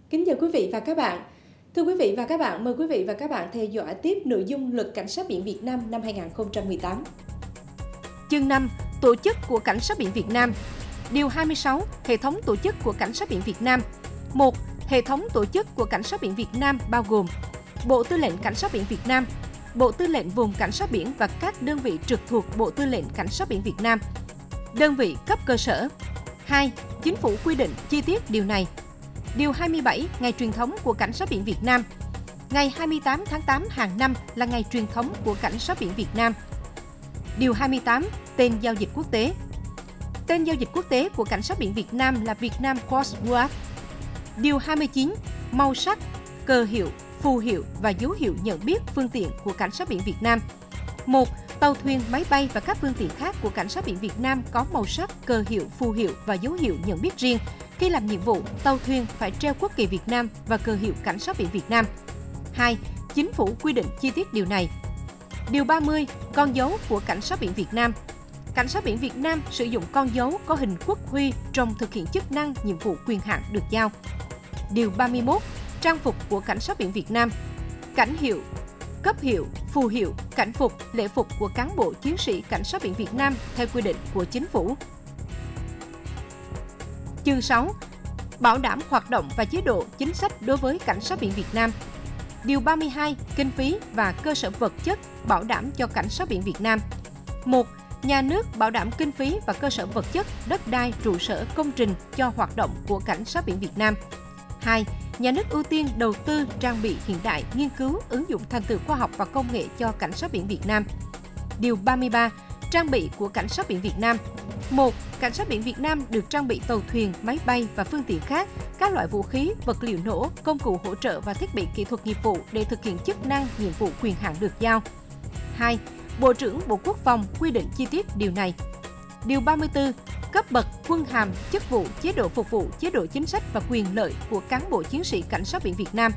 Kính chào quý vị và các bạn. Thưa quý vị và các bạn, mời quý vị và các bạn theo dõi tiếp nội dung Luật Cảnh sát biển Việt Nam năm 2018. Chương 5. Tổ chức của Cảnh sát biển Việt Nam. Điều 26. Hệ thống tổ chức của Cảnh sát biển Việt Nam. 1. Hệ thống tổ chức của Cảnh sát biển Việt Nam bao gồm Bộ Tư lệnh Cảnh sát biển Việt Nam, Bộ Tư lệnh Vùng Cảnh sát biển và các đơn vị trực thuộc Bộ Tư lệnh Cảnh sát biển Việt Nam. Đơn vị cấp cơ sở. 2. Chính phủ quy định chi tiết điều này. Điều 27. Ngày truyền thống của Cảnh sát biển Việt Nam. Ngày 28 tháng 8 hàng năm là ngày truyền thống của Cảnh sát biển Việt Nam. Điều 28. Tên giao dịch quốc tế. Tên giao dịch quốc tế của Cảnh sát biển Việt Nam là Việt Nam Coast Guard. Điều 29. Màu sắc, cờ hiệu, phù hiệu và dấu hiệu nhận biết phương tiện của Cảnh sát biển Việt Nam. 1. Tàu thuyền, máy bay và các phương tiện khác của Cảnh sát biển Việt Nam có màu sắc, cờ hiệu, phù hiệu và dấu hiệu nhận biết riêng. Khi làm nhiệm vụ, tàu thuyền phải treo quốc kỳ Việt Nam và cờ hiệu Cảnh sát biển Việt Nam. 2. Chính phủ quy định chi tiết điều này. Điều 30. Con dấu của Cảnh sát biển Việt Nam. Cảnh sát biển Việt Nam sử dụng con dấu có hình quốc huy trong thực hiện chức năng, nhiệm vụ, quyền hạn được giao. Điều 31. Trang phục của Cảnh sát biển Việt Nam. Cảnh hiệu, cấp hiệu, phù hiệu, cảnh phục, lễ phục của cán bộ chiến sĩ Cảnh sát biển Việt Nam theo quy định của Chính phủ. Chương 6. Bảo đảm hoạt động và chế độ chính sách đối với Cảnh sát biển Việt Nam. Điều 32. Kinh phí và cơ sở vật chất bảo đảm cho Cảnh sát biển Việt Nam. 1. Nhà nước bảo đảm kinh phí và cơ sở vật chất, đất đai, trụ sở, công trình cho hoạt động của Cảnh sát biển Việt Nam. 2. Nhà nước ưu tiên đầu tư trang bị hiện đại, nghiên cứu, ứng dụng thành tựu khoa học và công nghệ cho Cảnh sát biển Việt Nam. Điều 33. Trang bị của Cảnh sát biển Việt Nam. 1. Cảnh sát biển Việt Nam được trang bị tàu thuyền, máy bay và phương tiện khác, các loại vũ khí, vật liệu nổ, công cụ hỗ trợ và thiết bị kỹ thuật nghiệp vụ để thực hiện chức năng, nhiệm vụ, quyền hạn được giao. 2. Bộ trưởng Bộ Quốc phòng quy định chi tiết điều này. Điều 34. Cấp bậc, quân hàm, chức vụ, chế độ phục vụ, chế độ chính sách và quyền lợi của cán bộ chiến sĩ Cảnh sát biển Việt Nam.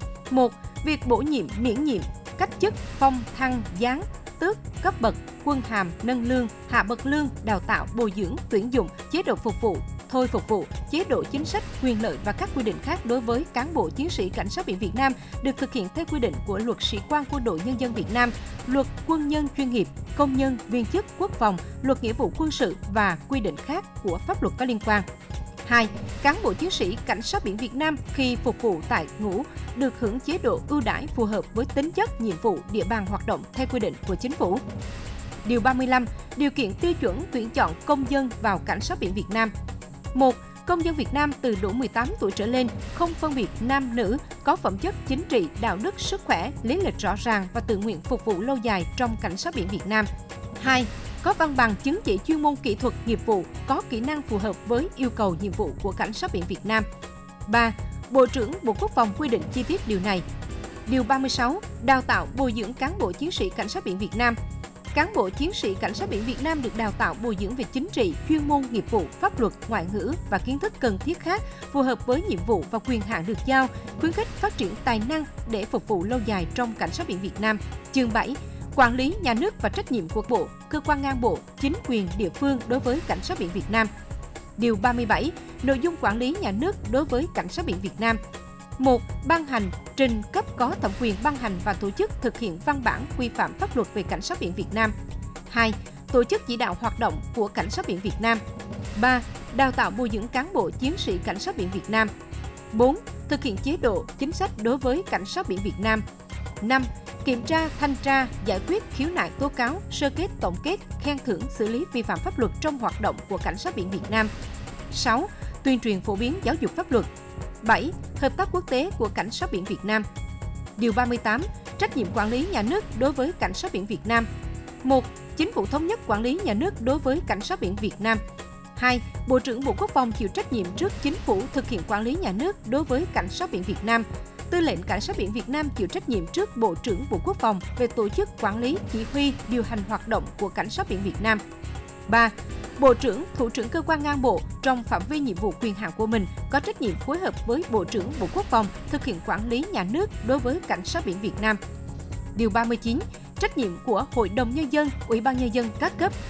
1. Việc bổ nhiệm, miễn nhiệm, cách chức, phong, thăng, giáng, tước, cấp bậc, quân hàm, nâng lương, hạ bậc lương, đào tạo, bồi dưỡng, tuyển dụng, chế độ phục vụ, thôi phục vụ, chế độ chính sách, quyền lợi và các quy định khác đối với cán bộ chiến sĩ Cảnh sát biển Việt Nam được thực hiện theo quy định của Luật Sĩ quan Quân đội Nhân dân Việt Nam, Luật Quân nhân chuyên nghiệp, Công nhân, viên chức, quốc phòng, Luật nghĩa vụ quân sự và quy định khác của pháp luật có liên quan. 2. Cán bộ chiến sĩ Cảnh sát biển Việt Nam khi phục vụ tại ngũ được hưởng chế độ ưu đãi phù hợp với tính chất, nhiệm vụ, địa bàn hoạt động theo quy định của Chính phủ. Điều 35. Điều kiện tiêu chuẩn tuyển chọn công dân vào Cảnh sát biển Việt Nam. 1. Công dân Việt Nam từ đủ 18 tuổi trở lên, không phân biệt nam nữ, có phẩm chất chính trị, đạo đức, sức khỏe, lý lịch rõ ràng và tự nguyện phục vụ lâu dài trong Cảnh sát biển Việt Nam. 2. Có văn bằng chứng chỉ chuyên môn kỹ thuật nghiệp vụ, có kỹ năng phù hợp với yêu cầu nhiệm vụ của Cảnh sát biển Việt Nam. 3. Bộ trưởng Bộ Quốc phòng quy định chi tiết điều này. Điều 36. Đào tạo bồi dưỡng cán bộ chiến sĩ Cảnh sát biển Việt Nam. Cán bộ chiến sĩ Cảnh sát biển Việt Nam được đào tạo bồi dưỡng về chính trị, chuyên môn nghiệp vụ, pháp luật, ngoại ngữ và kiến thức cần thiết khác phù hợp với nhiệm vụ và quyền hạn được giao, khuyến khích phát triển tài năng để phục vụ lâu dài trong Cảnh sát biển Việt Nam. Chương 7. Quản lý nhà nước và trách nhiệm của Bộ, cơ quan ngang bộ, chính quyền địa phương đối với Cảnh sát biển Việt Nam. Điều 37. Nội dung quản lý nhà nước đối với Cảnh sát biển Việt Nam. 1. Ban hành, trình cấp có thẩm quyền ban hành và tổ chức thực hiện văn bản quy phạm pháp luật về Cảnh sát biển Việt Nam. 2. Tổ chức chỉ đạo hoạt động của Cảnh sát biển Việt Nam. 3. Đào tạo bồi dưỡng cán bộ chiến sĩ Cảnh sát biển Việt Nam. 4. Thực hiện chế độ, chính sách đối với Cảnh sát biển Việt Nam. 5. Kiểm tra, thanh tra, giải quyết khiếu nại tố cáo, sơ kết, tổng kết, khen thưởng, xử lý vi phạm pháp luật trong hoạt động của Cảnh sát biển Việt Nam. 6. Tuyên truyền phổ biến giáo dục pháp luật. 7. Hợp tác quốc tế của Cảnh sát biển Việt Nam. Điều 38. Trách nhiệm quản lý nhà nước đối với Cảnh sát biển Việt Nam. 1. Chính phủ thống nhất quản lý nhà nước đối với Cảnh sát biển Việt Nam. 2. Bộ trưởng Bộ Quốc phòng chịu trách nhiệm trước Chính phủ thực hiện quản lý nhà nước đối với Cảnh sát biển Việt Nam. Tư lệnh Cảnh sát biển Việt Nam chịu trách nhiệm trước Bộ trưởng Bộ Quốc phòng về tổ chức quản lý, chỉ huy, điều hành hoạt động của Cảnh sát biển Việt Nam. 3. Bộ trưởng, Thủ trưởng cơ quan ngang bộ trong phạm vi nhiệm vụ quyền hạn của mình có trách nhiệm phối hợp với Bộ trưởng Bộ Quốc phòng thực hiện quản lý nhà nước đối với Cảnh sát biển Việt Nam. Điều 39. Trách nhiệm của Hội đồng Nhân dân, Ủy ban Nhân dân các cấp.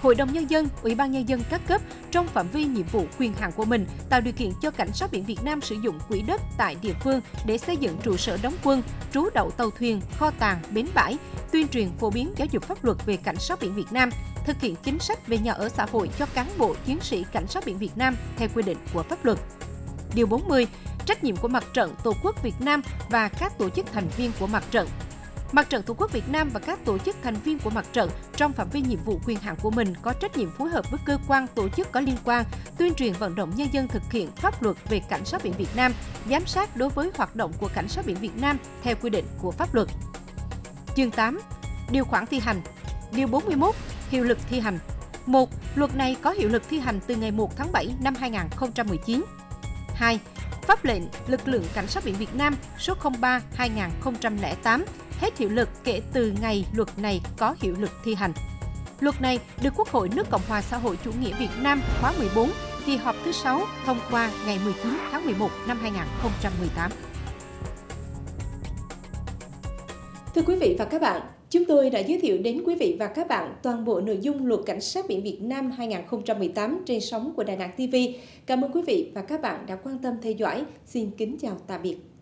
Hội đồng Nhân dân, Ủy ban Nhân dân các cấp trong phạm vi nhiệm vụ quyền hạn của mình tạo điều kiện cho Cảnh sát biển Việt Nam sử dụng quỹ đất tại địa phương để xây dựng trụ sở đóng quân, trú đậu tàu thuyền, kho tàng, bến bãi, tuyên truyền phổ biến giáo dục pháp luật về Cảnh sát biển Việt Nam, thực hiện chính sách về nhà ở xã hội cho cán bộ chiến sĩ Cảnh sát biển Việt Nam theo quy định của pháp luật. Điều 40. Trách nhiệm của Mặt trận Tổ quốc Việt Nam và các tổ chức thành viên của Mặt trận. Mặt trận Tổ quốc Việt Nam và các tổ chức thành viên của Mặt trận trong phạm vi nhiệm vụ quyền hạn của mình có trách nhiệm phối hợp với cơ quan tổ chức có liên quan, tuyên truyền vận động nhân dân thực hiện pháp luật về Cảnh sát biển Việt Nam, giám sát đối với hoạt động của Cảnh sát biển Việt Nam theo quy định của pháp luật. Chương 8. Điều khoản thi hành. Điều 41. Hiệu lực thi hành. 1. Luật này có hiệu lực thi hành từ ngày 1 tháng 7 năm 2019. 2. Pháp lệnh Lực lượng Cảnh sát biển Việt Nam số 03/2008 hết hiệu lực kể từ ngày luật này có hiệu lực thi hành. Luật này được Quốc hội nước Cộng hòa xã hội chủ nghĩa Việt Nam khóa 14, kỳ họp thứ 6 thông qua ngày 19 tháng 11 năm 2018. Thưa quý vị và các bạn, chúng tôi đã giới thiệu đến quý vị và các bạn toàn bộ nội dung Luật Cảnh sát biển Việt Nam 2018 trên sóng của Đà Nẵng TV. Cảm ơn quý vị và các bạn đã quan tâm theo dõi. Xin kính chào tạm biệt.